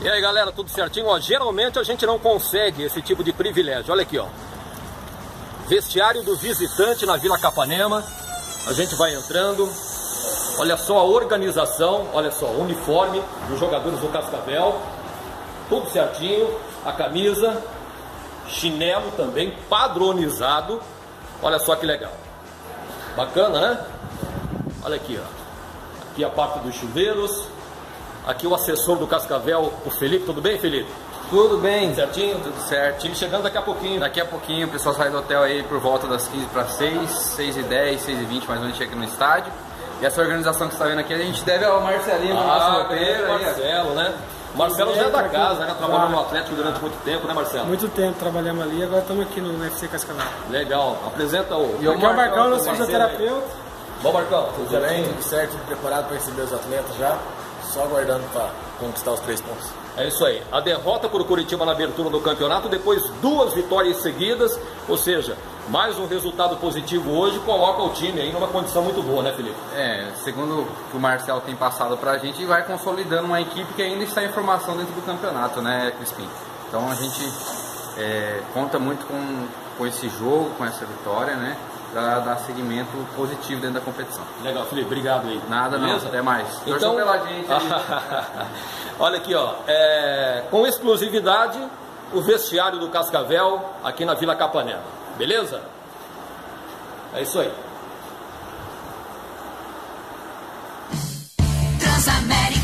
E aí galera, tudo certinho? Ó, geralmente a gente não consegue esse tipo de privilégio. Olha aqui, ó. Vestiário do visitante na Vila Capanema. A gente vai entrando. Olha só a organização, olha só, o uniforme dos jogadores do Cascavel. Tudo certinho. A camisa, chinelo também, padronizado. Olha só que legal. Bacana, né? Olha aqui, ó. Aqui a parte dos chuveiros. Aqui o assessor do Cascavel, o Felipe. Tudo bem, Felipe? Tudo bem. Certinho? Tudo certo. Time chegando daqui a pouquinho. Daqui a pouquinho o pessoal sai do hotel aí por volta das 15 para 6, 6h10, 6h20 mais ou menos chega no estádio. E essa organização que você está vendo aqui a gente deve ao Marcelinho, nosso roteiro. Marcelo, né? Marcelo já é da casa, né? Trabalhou no Atlético durante muito tempo, né, Marcelo? Muito tempo trabalhamos ali, agora estamos aqui no UFC Cascavel. Legal. Apresenta o... E o Marcão, nosso fisioterapeuta. Bom, Marcão, Tudo bem, tudo certo, tudo preparado para receber os atletas já, só aguardando para conquistar os 3 pontos. É isso aí, a derrota por Curitiba na abertura do campeonato, depois 2 vitórias seguidas, ou seja, mais um resultado positivo hoje, coloca o time aí numa condição muito boa, né, Felipe? Segundo o que o Marcelo tem passado pra gente, vai consolidando uma equipe que ainda está em formação dentro do campeonato, né, Crispim? Então a gente conta muito com esse jogo, com essa vitória, né? Para dar seguimento positivo dentro da competição. Legal, Felipe, obrigado aí. Nada, beleza? Não, até mais. Então, pela gente. Olha aqui, ó, com exclusividade, o vestiário do Cascavel aqui na Vila Capanema, beleza? É isso aí. Transamérica.